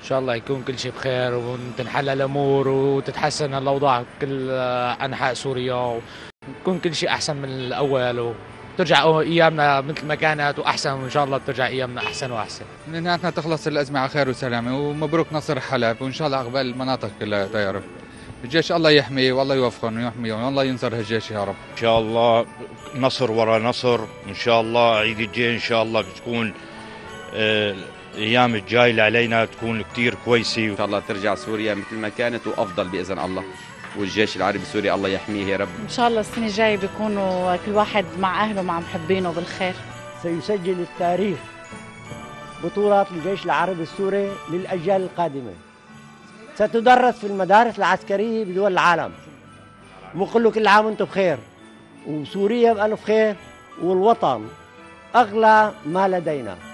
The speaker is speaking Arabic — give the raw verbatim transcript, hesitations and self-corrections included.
شاء الله يكون كل شيء بخير وتنحل الأمور وتتحسن الأوضاع بكل أنحاء سوريا، ويكون كل شيء أحسن من الأول، وترجع أيامنا مثل ما كانت وأحسن، وإن شاء الله ترجع أيامنا أحسن وأحسن. معناتنا تخلص الأزمة على خير وسلامة، ومبروك نصر حلب، وإن شاء الله عقبال المناطق كلها يا رب. الجيش الله يحميه والله يوفقهم ويحميهم والله ينصر هالجيش يا رب. إن شاء الله نصر ورا نصر، وإن شاء الله عيد الجاي إن شاء الله بتكون آه الأيام الجاية اللي علينا تكون كتير كويسة، إن شاء الله ترجع سوريا مثل ما كانت وأفضل بإذن الله، والجيش العربي السوري الله يحميه يا رب. إن شاء الله السنة الجاية بيكونوا كل واحد مع أهله مع محبينه بالخير. سيسجل التاريخ بطولات الجيش العربي السوري للأجيال القادمة، ستدرس في المدارس العسكرية بدول العالم. بقول له كل عام وانتم بخير، وسوريا بألف خير، والوطن أغلى ما لدينا.